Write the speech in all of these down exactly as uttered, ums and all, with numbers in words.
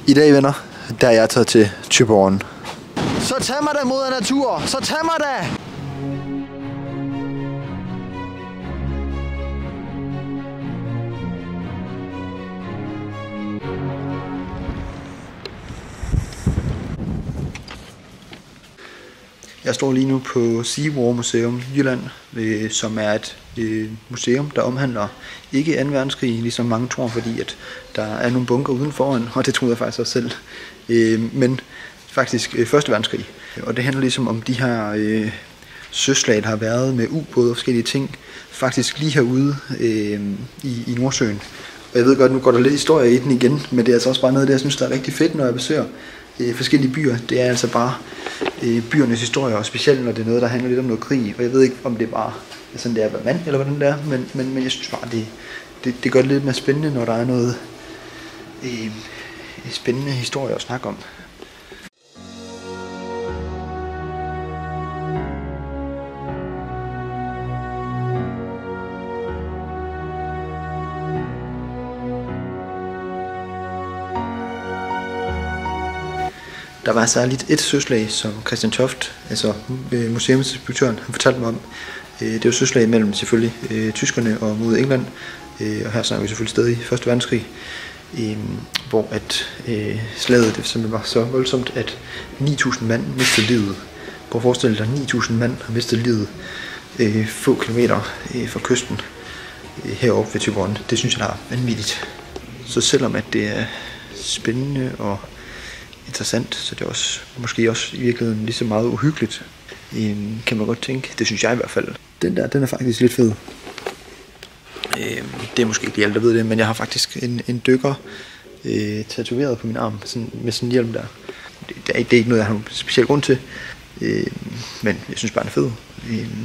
I dag, venner, der er jeg taget til Thyborøn. Så tag mig da, moder natur! Så tag mig da! Jeg står lige nu på Seawar Museum Jylland, øh, som er et øh, museum, der omhandler ikke anden verdenskrig, ligesom mange tror, fordi at der er nogle bunker uden foran, og det troede jeg faktisk også selv, øh, men faktisk øh, første verdenskrig. Og det handler ligesom om de her øh, søslag, der har været med ubåde og forskellige ting, faktisk lige herude øh, i, i Nordsøen. Og jeg ved godt, nu går der lidt historie i den igen, men det er altså også bare noget af det, jeg synes, der er rigtig fedt, når jeg besøger øh, forskellige byer. Det er altså bare øh, byernes historie, og specielt når det er noget, der handler lidt om noget krig. Og jeg ved ikke, om det er bare sådan, det er hvad mand, eller hvordan det er, men, men, men jeg synes bare, det, det, det gør det lidt mere spændende, når der er noget øh, spændende historie at snakke om. Der var særligt et søslag, som Christian Toft, altså museumsinspektøren, han fortalte mig om. Det var søslag mellem selvfølgelig øh, tyskerne og mod England, øh, og her snakker vi selvfølgelig stadig i første verdenskrig, øh, hvor at øh, slaget det simpelthen var så voldsomt, at ni tusind mand mistede livet. Prøv at forestille dig, ni tusind mand har mistet livet øh, få kilometer øh, fra kysten øh, heroppe ved Thyborøn. Det synes jeg, der er vanvittigt. Så selvom at det er spændende og interessant, så det er også, måske også i virkeligheden lige så meget uhyggeligt, øhm, kan man godt tænke. Det synes jeg i hvert fald. Den der, den er faktisk lidt fed. Øhm, det er måske ikke alle, der ved det, men jeg har faktisk en, en dykker øh, tatoveret på min arm, sådan, med sådan en hjelm der. Det, det, er, det er ikke noget, jeg har nogen speciel grund til, øhm, men jeg synes bare, den er fed. Øhm.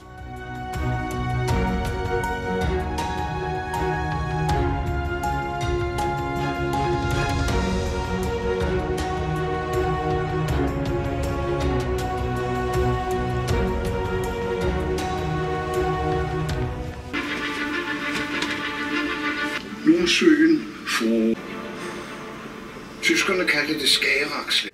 Nordsøen for tyskerne kaldte det Skagerrakslet.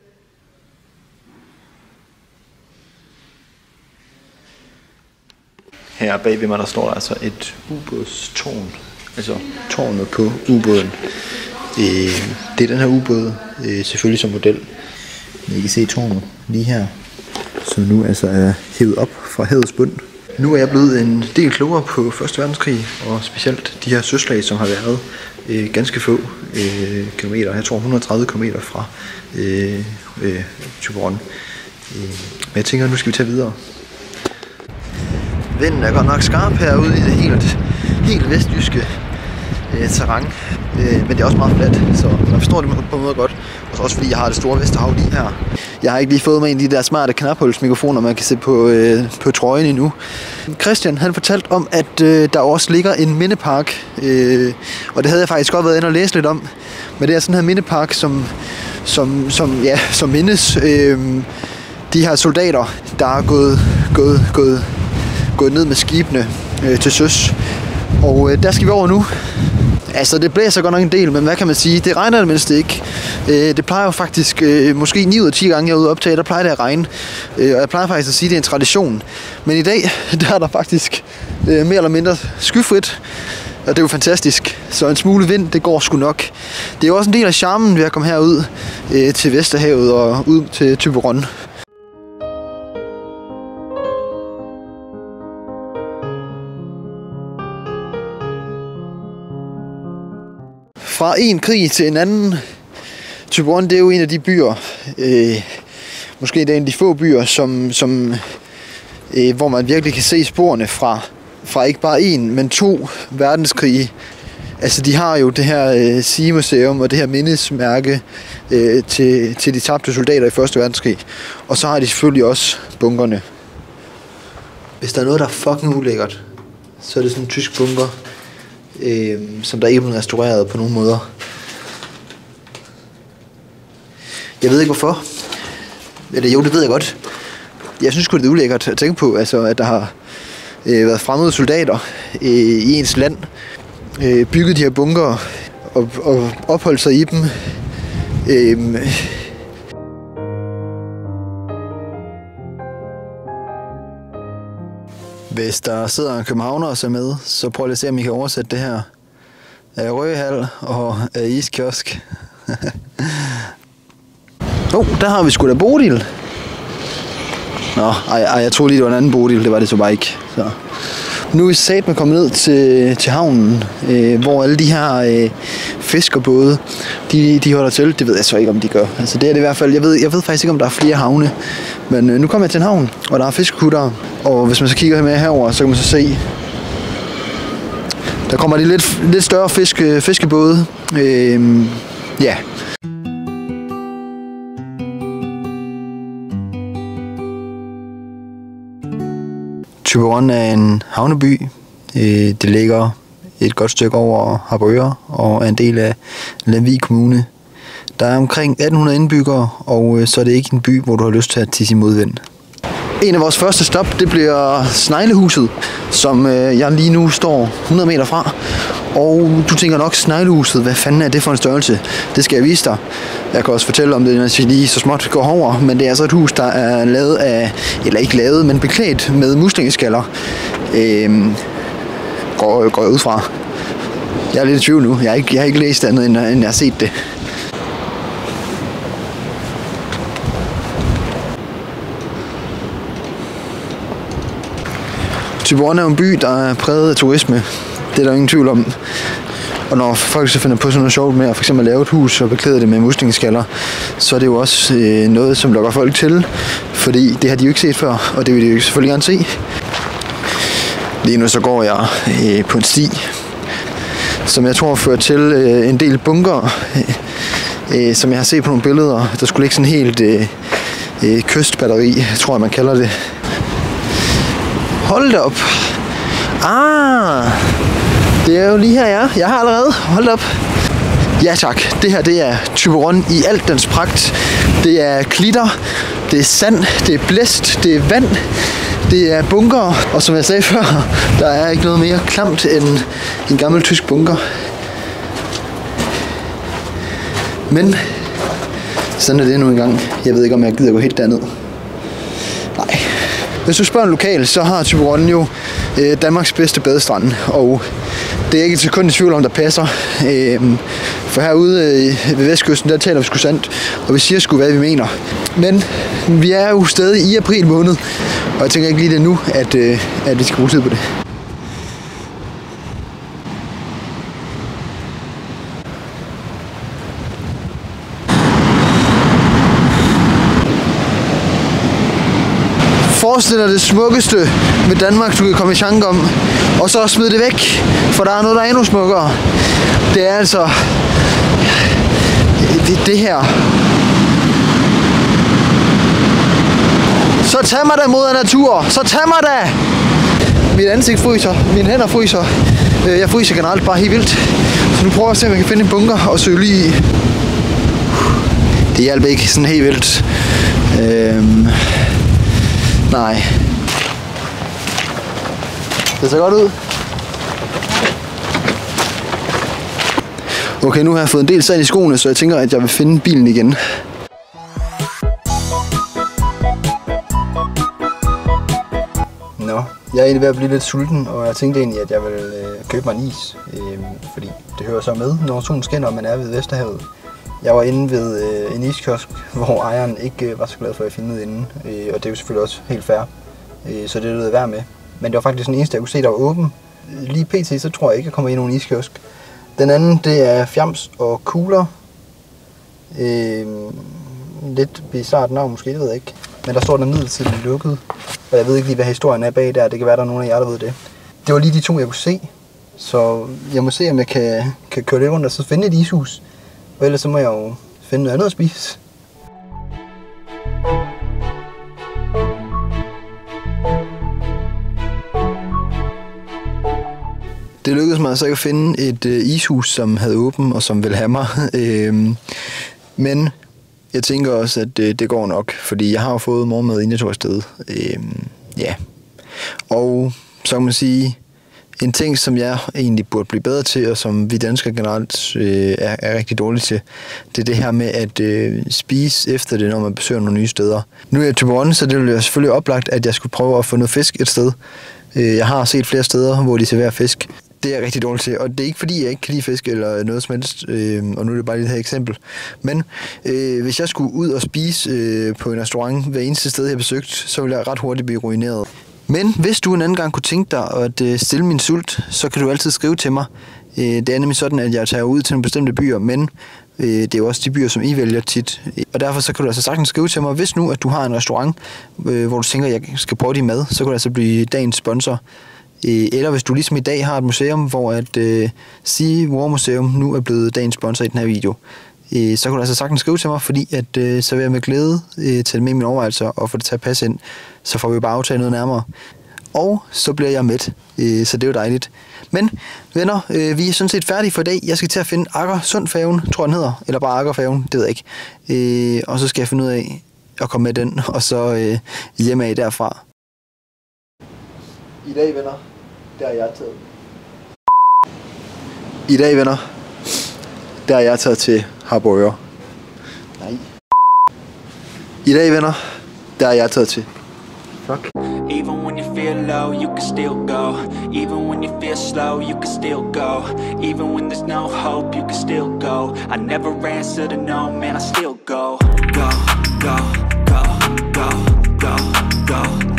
Her bag ved mig, der står der altså et ubådstårn, altså tårnet på ubåden. Øh, det er den her ubåd, øh, selvfølgelig som model. I kan se tårnet lige her, som nu altså er hævet op fra havets bund. Nu er jeg blevet en del klogere på første verdenskrig, og specielt de her søslag, som har været øh, ganske få øh, kilometer. Jeg tror et hundrede og tredive kilometer fra øh, øh, Thyborøn. Øh, men jeg tænker, at nu skal vi tage videre. Vinden er godt nok skarp herude i det helt, helt vestjyske øh, terræn. Øh, men det er også meget fladt, så man forstår det på en måde godt. Og også fordi jeg har det store Vesterhav lige her. Jeg har ikke lige fået mig en af de der smarte knaphulsmikrofoner, man kan se på, øh, på trøjen endnu. Christian, han fortalte om, at øh, der også ligger en mindepark. Øh, og det havde jeg faktisk godt været inde og læse lidt om. Men det er sådan her mindepark, som, som, som, ja, som mindes øh, de her soldater, der er gået, gået, gået, gået ned med skibene øh, til søs. Og øh, der skal vi over nu. Altså, det blæser godt nok en del, men hvad kan man sige? Det regner det mindst ikke. Øh, det plejer jo faktisk, øh, måske ni ud af ti gange, jeg er ude at optage, der plejer det at regne. Øh, og jeg plejer faktisk at sige, at det er en tradition. Men i dag, der er der faktisk øh, mere eller mindre skyfrit. Og det er jo fantastisk. Så en smule vind, det går sgu nok. Det er jo også en del af charmen ved at komme herud øh, til Vesterhavet og ud til Thyborøn. Fra en krig til en anden. Thyborøn, det er jo en af de byer, øh, måske det er en af de få byer, som, som, øh, hvor man virkelig kan se sporene fra, fra ikke bare en, men to verdenskrige. Altså, de har jo det her øh, Sea-museum og det her mindesmærke øh, til, til de tabte soldater i første verdenskrig. Og så har de selvfølgelig også bunkerne. Hvis der er noget, der er fucking ulækkert, så er det sådan en tysk bunker. Øh, som der ikke er blevet restaureret på nogen måder. Jeg ved ikke hvorfor. Eller jo, det ved jeg godt. Jeg synes sgu, det er ulækkert at tænke på, altså, at der har øh, været fremmede soldater øh, i ens land, øh, bygget de her bunker og, og opholdt sig i dem Øhm, Hvis der sidder en københavner og ser med, så prøv lige at se, om I kan oversætte det her. Af Rødhal og af iskiosk. Åh, oh, der har vi sgu da Bodil. Nå, ej, ej, jeg troede lige, det var en anden Bodil. Det var det så bare ikke. Så. Nu er vi satme kommet ned til, til havnen, øh, hvor alle de her øh, fiskerbåde, de, de holder til. Det ved jeg så ikke, om de gør. Altså, det er det i hvert fald. Jeg ved, jeg ved faktisk ikke, om der er flere havne. Men øh, nu kommer jeg til en havn, og der er fiskekutter. Og hvis man så kigger med herover, så kan man så se, der kommer de lidt, lidt større fiske, fiskebåde. Øh, ja. Thyborøn er en havneby. Det ligger et godt stykke over Harboøre og er en del af Lemvig Kommune. Der er omkring atten hundrede indbyggere, og så er det ikke en by, hvor du har lyst til at tisse i modvind. En af vores første stop, det bliver Sneglehuset, som jeg lige nu står hundrede meter fra. Og du tænker nok, Sneglehuset, hvad fanden er det for en størrelse? Det skal jeg vise dig. Jeg kan også fortælle om det, når jeg lige så småt går over. Men det er altså et hus, der er lavet af, eller ikke lavet, men beklædt med muslingeskaller. Øhm, går, går jeg ud fra. Jeg er lidt i tvivl nu. Jeg har ikke, jeg har ikke læst andet, end, end jeg har set det. Thyborøn er en by, der er præget af turisme. Det er der ingen tvivl om. Og når folk så finder på sådan noget sjovt med at for eksempel lave et hus og beklæde det med muslingeskaller, så er det jo også øh, noget, som lokker folk til. Fordi det har de jo ikke set før, og det vil de jo selvfølgelig gerne se. Lige nu så går jeg øh, på en sti, som jeg tror fører til øh, en del bunker, øh, som jeg har set på nogle billeder. Der skulle ligge sådan helt øh, øh, kystbatteri, tror jeg man kalder det. Hold da op. Ah, det er jo lige her, ja. Jeg har allerede. Hold op. Ja tak. Det her, det er Thyborøn i alt dens pragt. Det er klitter, det er sand, det er blæst, det er vand, det er bunker. Og som jeg sagde før, der er ikke noget mere klamt end en gammel tysk bunker. Men sådan er det nu engang. Jeg ved ikke, om jeg gider gå helt derned. Nej. Hvis du spørger en lokal, så har Thyborøn jo øh, Danmarks bedste badestrand, og det er ikke et sekund i tvivl om, der passer. Øh, for herude øh, ved vestkysten, der taler vi sgu sandt, og vi siger sgu, hvad vi mener. Men vi er jo stadig i april måned, og jeg tænker ikke lige det nu, at, øh, at vi skal bruge tid på det. Forestil dig det smukkeste ved Danmark, du kan komme i tanke om, og så smide det væk, for der er noget, der er endnu smukkere. Det er altså det, det her. Så tag mig da mod natur, så tag mig da! Mit ansigt fryser, mine hænder fryser, jeg fryser generelt bare helt vildt. Så nu prøver jeg at se, om jeg kan finde en bunker og søge lige i. Det hjælper ikke sådan helt vildt. Øhm Nej. Det ser godt ud. Okay, nu har jeg fået en del sand i skoene, så jeg tænker, at jeg vil finde bilen igen. Nå, jeg er egentlig ved at blive lidt sulten, og jeg tænkte egentlig, at jeg vil øh, købe mig en is. Øh, fordi det hører så med, når solen skinner, og man er ved Vesterhavet. Jeg var inde ved øh, en iskiosk, hvor ejeren ikke øh, var så glad for, at jeg filmede inden. Øh, og det er jo selvfølgelig også helt fair, øh, så det lød værd med. Men det var faktisk den eneste, jeg kunne se, der var åben. Lige pt. Så tror jeg ikke, jeg kommer ind i nogen iskiosk. Den anden, det er fjams og kugler. Øh, lidt bizarrt navn måske, det ved jeg ikke. Men der står den midlertidigt lukket. Og jeg ved ikke lige, hvad historien er bag der. Det kan være, der er nogen af jer, der ved det. Det var lige de to, jeg kunne se. Så jeg må se, om jeg kan, kan køre lidt rundt og så finde et ishus. Og ellers så må jeg jo finde noget andet at spise. Det lykkedes mig altså ikke at finde et øh, ishus, som havde åbent og som ville have mig. øhm, men jeg tænker også, at øh, det går nok, fordi jeg har jo fået morgenmad, inden jeg tog afsted. Øhm, ja. Og så kan man sige, En ting, som jeg egentlig burde blive bedre til, og som vi danskere generelt øh, er, er rigtig dårlige til, det er det her med at øh, spise efter det, når man besøger nogle nye steder. Nu er jeg i Thyborøn, så det ville selvfølgelig oplagt, at jeg skulle prøve at få noget fisk et sted. Øh, jeg har set flere steder, hvor de serverer fisk. Det er jeg rigtig dårligt til, og det er ikke fordi, jeg ikke kan lide fisk eller noget som helst, øh, og nu er det bare det her eksempel. Men øh, hvis jeg skulle ud og spise øh, på en restaurant hver eneste sted, jeg besøgt, så ville jeg ret hurtigt blive ruineret. Men hvis du en anden gang kunne tænke dig at øh, stille min sult, så kan du altid skrive til mig. Øh, det er nemlig sådan, at jeg tager ud til nogle bestemte byer, men øh, det er jo også de byer, som I vælger tit. Og derfor så kan du altså sagtens skrive til mig, hvis nu at du har en restaurant, øh, hvor du tænker, at jeg skal prøve din mad, så kan du altså blive dagens sponsor. Eller hvis du ligesom i dag har et museum, hvor at øh, Sea War Museum nu er blevet dagens sponsor i den her video, øh, så kan du altså sagtens skrive til mig, fordi at, øh, så vil jeg med glæde øh, tage med mine overvejelser og få det til at passe ind. Så får vi bare aftale noget nærmere. Og så bliver jeg med, øh, så det er jo dejligt. Men venner, øh, vi er sådan set færdige for i dag. Jeg skal til at finde Agersundfærgen, tror jeg den hedder, eller bare Agerfærgen, det ved jeg ikke. Øh, og så skal jeg finde ud af at komme med den, og så øh, hjemme af derfra. I dag, venner, der er jeg taget. I dag, venner, der er jeg taget til Harboøre. Nej. I dag, venner, der er jeg taget til. Fuck. Even when you feel low, you can still go. Even when you feel slow, you can still go. Even when there's no hope, you can still go. I never answer to no, man, I still go. Go, go, go, go, go, go.